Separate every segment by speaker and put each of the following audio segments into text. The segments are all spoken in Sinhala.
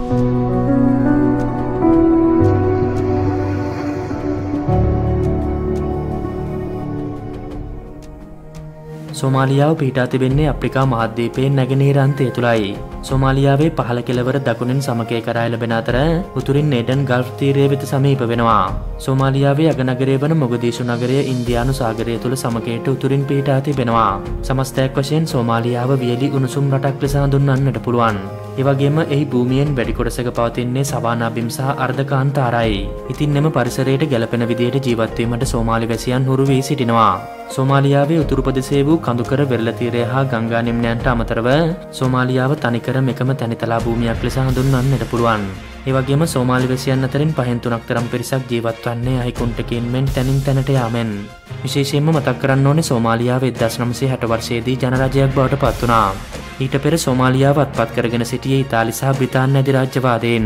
Speaker 1: සෝමාලියාව පිහිටා තිබෙන්නේ අප්‍රිකා මහද්වීපයේ නැගෙනහිර අන්තය තුලයි. සෝමාලියාවේ පහළ කෙළවර දකුණින් සමකය කරා ලැබෙන අතර උතුරින් ඒඩන් ගල්ෆ් තීරය වෙත සමීප වෙනවා. සෝමාලියාවේ අගනගරය වන මොගදීෂු නගරය ඉන්දියානු සාගරය තුල සමකයට උතුරින් පිහිටා තිබෙනවා. සමස්තයක් වශයෙන් සෝමාලියාව වියලි උණුසුම් රටක් ලෙස හඳුන්වන්නට පුළුවන්. ඒ වගේම එහි භූමියෙන් වැඩි කොටසක පවතින්නේ සවානා බිම් සහ අර්ධකාන්තාරයි. ඉතින් එම පරිසරයට ගැළපෙන විදියට ජීවත් වීමට සෝමාලි වැසියන් හුරු වී සිටිනවා. සෝමාලියාවේ උතුරු ප්‍රදේශයේ වූ කඳුකර වෙරළ තීරය හා ගංගා නිම්නයන්ට අමතරව සෝමාලියාව තනිකරම එකම තනිතලා භූමියක් ලෙස හඳුන්වන්නට පුළුවන්. ඒ වගේම සෝමාලි වැසියන් අතරින් 5/3 තරම් පිරිසක් ජීවත් වන්නේ අහිකුන්ටකින් මෙන් තැනින් තැනට යාමෙන්. විශේෂයෙන්ම මතක් කරන්න ඕනේ සෝමාලියාව 1960 වර්ෂයේදී ජනරාජ්‍යයක් බවට පත් වුණා. ඊට පෙර සෝමාලියාව අත්පත් කරගෙන සිටියේ ඉතාලි සහ බ්‍රිතාන්‍ය අධිරාජ්‍යවාදීන්.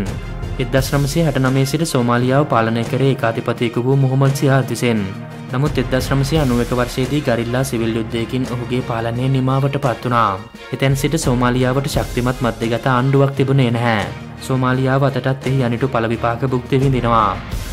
Speaker 1: 1969 සිට සෝමාලියාව පාලනය කරේ ඒකාධිපතියෙකු වූ මුහම්මද් සියාද් විසින්. නමුත් 1991 වර්ෂයේදී ගරිල්ලා සිවිල් යුද්ධයකින් ඔහුගේ පාලනය නිමාවට පත් වුණා. එතෙන් සිට සෝමාලියාවට ශක්තිමත් මධ්‍යගත ආණ්ඩුවක් තිබුණේ නැහැ. සෝමාලියාව අදටත් එහි අනිටු පළ විපාක භුක්ති විඳිනවා.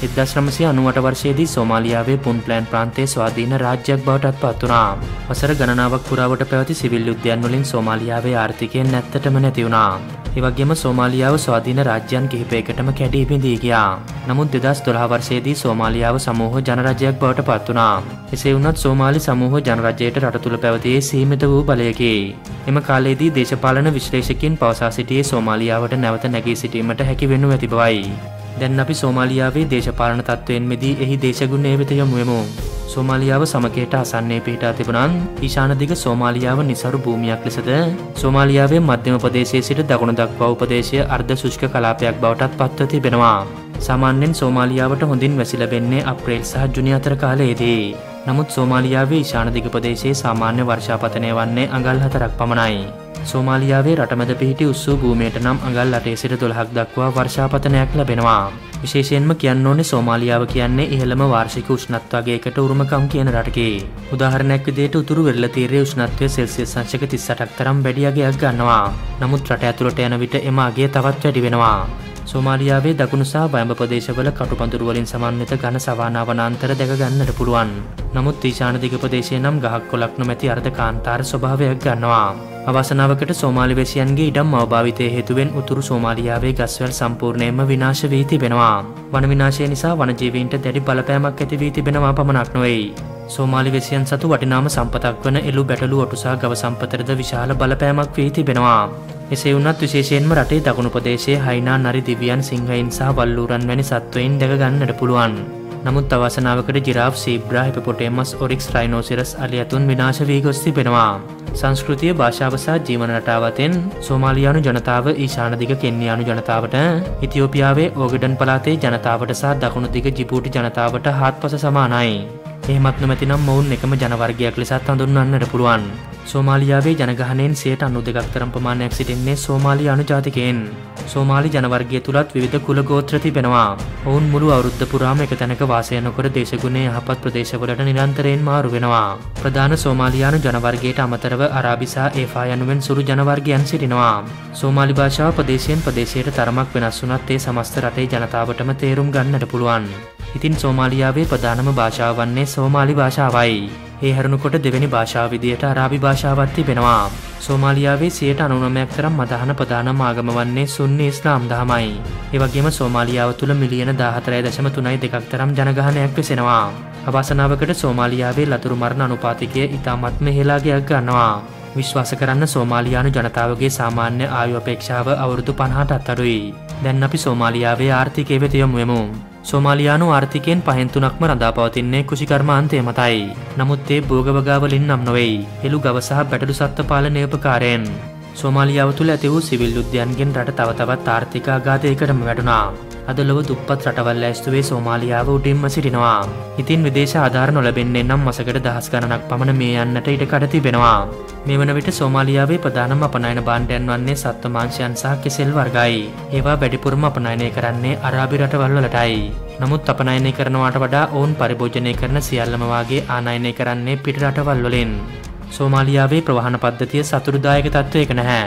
Speaker 1: 1998 වර්ෂයේදී සෝමාලියාවේ පුන්ට්ලෑන්ඩ් ප්‍රාන්තයේ ස්වාධීන රාජ්‍යයක් බවට පත් වුණා. වසර ගණනාවක් පුරාවට පැවති සිවිල් යුද්ධයන් වලින් සෝමාලියාවේ ආර්ථිකය නැත්තටම නැති වුණා. ඒ වගේම සෝමාලියාව ස්වාධීන රාජ්‍යයන් කිහිපයකටම කැඩී බිඳී ගියා. නමුත් 2012 වර්ෂයේදී සෝමාලියාව සමූහ ජනරාජ්‍යයක් බවට පත් වුණා. එසේ වුණත් සෝමාලි සමූහ ජනරාජ්‍යයට රට තුළ පැවතියේ සීමිත වූ බලයකි. එම කාලයේදී දේශපාලන විශ්ලේෂකයින් පවසා සිටියේ සෝමාලියාවට නැවත නැගී සිටීමට හැකි වෙනු ඇති බවයි. දැන් අපි සෝමාලියාවේ දේශපාලන තත්ත්වයෙන් මිදී එහි දේශගුණය වෙත යමු වෙමු. සෝමාලියාව සමකයට අසන්නේ පිහිටා තිබුණත් ඊශාන දිග සෝමාලියාව නිසරු භූමියක් ලෙසද සෝමාලියාවේ මධ්‍යම ප්‍රදේශයේ සිට දකුණ දක්වා උපදේශය අර්ධ ශුෂ්ක කලාපයක් බවටත් පත්ව තිබෙනවා. සාමාන්‍යයෙන් සෝමාලියාවට හොඳින් වැසි ලැබෙන්නේ අප්‍රේල් සහ ජුනි අතර කාලයේදී. නමුත් සෝමාලියාවේ ඊශාන දිග ප්‍රදේශයේ සාමාන්‍ය වර්ෂාපතනය වන්නේ අඟල් 4ක් පමණයි. සෝමාලියාවේ රටමැද පිහිටි උස්සූ භූමියට නම් අඟල් 8 සිට 12ක් දක්වා වර්ෂාපතනයක් ලැබෙනවා. විශේෂයෙන්ම කියන්න ඕනේ සෝමාලියාව කියන්නේ ඉහළම වාර්ෂික උෂ්ණත්ව අගයකට උරුමකම් කියන රටකි. උදාහරණයක් විදිහට උතුරු වෙරළ තීරයේ උෂ්ණත්වය සෙල්සියස් අංශක 38ක් තරම් වැඩි අගයක් ගන්නවා. නමුත් රට ඇතුළට යන විට එම අගය තවත් වැඩි වෙනවා. සෝමාලියාවේ දකුණු සහ වයඹ ප්‍රදේශවල කටුපඳුරු වලින් සමන්විත ඝන සවානා වනාන්තර දැක ගන්නට පුළුවන්. නමුත් ඊශාන දිග ප්‍රදේශයේ නම් ගහක් කොළක් නොමැති අර්ධ කාන්තාර ස්වභාවයක් ගන්නවා. අවසනාවකට සෝමාලි වැසියන්ගේ ඉඩම් අවභාවිතය හේතුවෙන් උතුරු සෝමාලියාවේ ගස්වැල් සම්පූර්ණයෙන්ම විනාශ වී තිබෙනවා. වන විනාශය නිසා වනජීවීන්ට දැඩි බලපෑමක් ඇති වී තිබෙනවා පමණක් නොවේ. සෝමාලි වැසියන් සතු වටිනාම සම්පතක් වන එළු බැටළු ඔටු සහ ගව සම්පතටද විශාල බලපෑමක් වී තිබෙනවා. එසේ වුණත් විශේෂයෙන්ම රටේ දකුණු ප්‍රදේශයේ හයිනා නරි දිව්‍යයන් සිංහයින් සහ වල්ලූරන් වැනි සත්වයින් දැක ගන්නට පුළුවන්. නමුත් අවසනාවකට ජිරාෆ් සීබ්‍රා හිපොපොටේමස් ඔරික්ස් රයිනෝසිරස් අලියතුන් විනාශ වී ගොස් තිබෙනවා. සංස්කෘතිය භාෂාව සහ ජීවන රටාව අතරින් සෝමාලියානු ජනතාව ඊශාන දිග කෙන්යානු ජනතාවට ඉතියෝපියාවේ ඕගඩන් පළාතේ ජනතාවට සහ දකුණු දිග ජිබූටි ජනතාවට හාත්පස සමානයි. එහෙමත් නොමැති නම් මොවුන් එකම ජන වර්ගයක් ලෙසත් හඳුන්වන්නට පුළුවන්. සෝමාලියාවේ ජනගහනයෙන් 92% තරම් ප්‍රමාණයක් සිටින්නේ සෝමාලියානු ජාතිකයන්. සෝමාලි ජනවර්ගය තුලත් විවිධ කුල ගෝත්‍ර තිබෙනවා. ඔවුන් මුළු අවුරුද්ද පුරාම එක තැනක වාසය නොකර දේශගුණයේ යහපත් ප්‍රදේශවලට නිරන්තරයෙන් මාරු වෙනවා. ප්‍රධාන සෝමාලියානු ජනවර්ගයට අමතරව අරාබි සහ ඒෆා යනුවෙන් සුළු ජනවර්ගයන් සිටිනවා. සෝමාලි භාෂාව ප්‍රදේශයෙන් ප්‍රදේශයට තරමක් වෙනස් වුණත් ඒ සමස්ත රටේ ජනතාවටම තේරුම් ගන්නට පුළුවන්. ඉතින් සෝමාලියාවේ ප්‍රධානම භාෂාව වන්නේ සෝමාලි භාෂාවයි. ඒ හැරුණුකොට දෙවෙනි භාෂාව විදියට අරාබි භාෂාවක් තිබෙනවා. සෝමාලියාවේ 99% තරම් මදහන ප්‍රධානම ආගම වන්නේ සුන්නි ඉස්ලාම් දහමයි. ඒ වගේම සෝමාලියාව තුළ මිලියන 14.32ක් තරම් ජනගහනයක් වෙසෙනවා. අවසනාවකට සෝමාලියාවේ ලතුරු මරණ අනුපාතිකය ඉතාමත්ම ඉහළගයක් ගන්නවා. විශ්වාස කරන්න සෝමාලියානු ජනතාවගේ සාමාන්‍ය ආයු අපේක්ෂාව අවුරුදු 50ටත් අඩුයි. දැන් අපි සෝමාලියාවේ ආර්ථිකය වෙත යමු වෙමු. සෝමාලියානු ආර්ථිකයෙන් 5/3ක්ම රඳා පවතින්නේ කෘෂිකර්මාන්තය මතයි. නමුත් ඒ භෝගවගාවලින් නම් නොවේ. එළු ගව සහ බැටළු සත්ත්ව පාලනය උපකාරයෙන්. සෝමාලියාව තුළ ඇති වූ සිවිල් යුද්ධයන්ගෙන් රට තව තවත් ආර්ථික ආඝාතයකටම වැටුණා. අද ලොව දුප්පත් රටවල් ඇස්තුවේ සෝමාලියාව උඩින්ම සිටිනවා. ඉතින් විදේශ ආධාර නොලැබෙන්නේ නම් මසකට දහස් ගණනක් පමණ මේ යන්නට ඉඩකඩ තිබෙනවා. මේ වන විට සෝමාලියාවේ ප්‍රධානම අපනයන භාණ්ඩයන් වන්නේ සත්ව මාංශයන් සහ කෙසෙල් වර්ගයි. ඒවා වැඩිපුරම අපනයනය කරන්නේ අරාබි රටවල් වලටයි. නමුත් අපනයනය කරනවාට වඩා ඔවුන් පරිභෝජනය කරන සියල්ලම වාගේ ආනයනය කරන්නේ පිට රටවල් වලින්. සෝමාලියාවේ ප්‍රවාහන පද්ධතිය සතුටුදායක තත්ත්වයක නැහැ.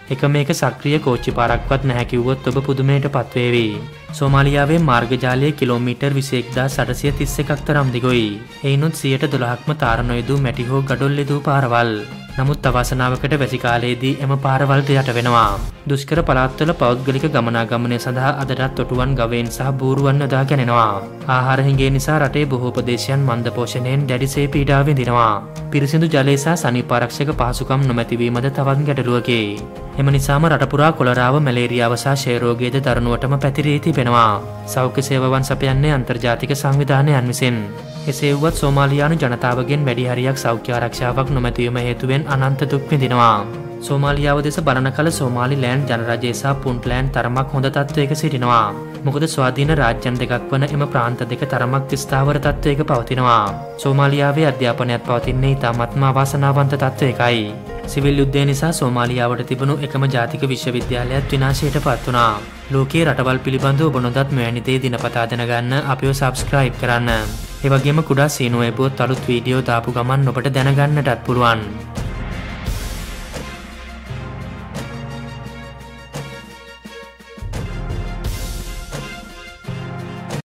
Speaker 1: එක මේක සක්‍රිය කෝච්චි පාරක්වත් නැහැ කිව්වොත් ඔබ පුදුමයට පත්වේවි. සෝමාලියාවේ මාර්ග ජාලය කිලෝමීටර් 21831ක් තරම් දිගුයි. එයිනුත් 112ක්ම තාර නොයදූ මැටි හෝ ගඩොල් යෙදූ පාරවල්. නමුත් අවසනාවකට වැසි කාලයේදී එම පාරවල්ට යට වෙනවා. දුෂ්කර පළාත්වල පෞද්ගලික ගමනාගමනය සඳහා අදටත් ඔටුවන් ගවයින් සහ බූරුවන් යොදා ගැනෙනවා. ආහාර හිඟේ නිසා රටේ බොහෝ ප්‍රදේශයන් මන්ද පෝෂණයෙන් දැඩිසේ පීඩා විඳිනවා. පිරිසිදු ජලය සහ සනීපාරක්ෂක පහසුකම් නොමැතිවීමද තවත් ගැටලුවකි. එම නිසාම රට පුරා කොලරාව, මැලේරියාව සහ ක්ෂය රෝගයද දරුණුවටම පැතිරී තිබෙනවා. සෞඛ්‍ය සේවාවන් සපයන්නේ අන්තර්ජාතික සංවිධානයන් විසින්. එසේ වුවත් සෝමාලියානු ජනතාවගෙන් වැඩි හරියක් සෞඛ්‍ය ආරක්ෂාවක් නොමැතිවීම හේතුවෙන් අනන්ත දුක් විඳිනවා. සෝමාලියාව දෙස බලන කල සෝමාලිලෑන්ඩ් ජනරජය සහ පුන්ට්ලෑන්ඩ් තරමක් හොඳ තත්ත්වයක සිටිනවා. මොකද ස්වාධීන රාජ්‍යන් දෙකක් වන එම ප්‍රාන්ත දෙක තරමක් ස්ථාවර තත්ත්වයක පවතිනවා. සෝමාලියාවේ අධ්‍යාපනයත් පවතින්නේ ඉතාමත්ම අවාසනාවන්ත තත්ත්වයකයි. සිවිල් යුද්ධය නිසා සෝමාලියාවට තිබුණු එකම ජාතික විශ්වවිද්‍යාලයත් විනාශයට පත් වුණා. ලෝකයේ රටවල් පිළිබඳව ඔබ නොදත් මෙවැනි දේ දිනපතා දැනගන්න අපිව සබ්ස්ක්‍රයිබ් කරන්න. ඒ වගේම කුඩා සීනුව එපුවත් අලුත් වීඩියෝ දාපු ගමන් ඔබට දැනගන්නටත් පුළුවන්.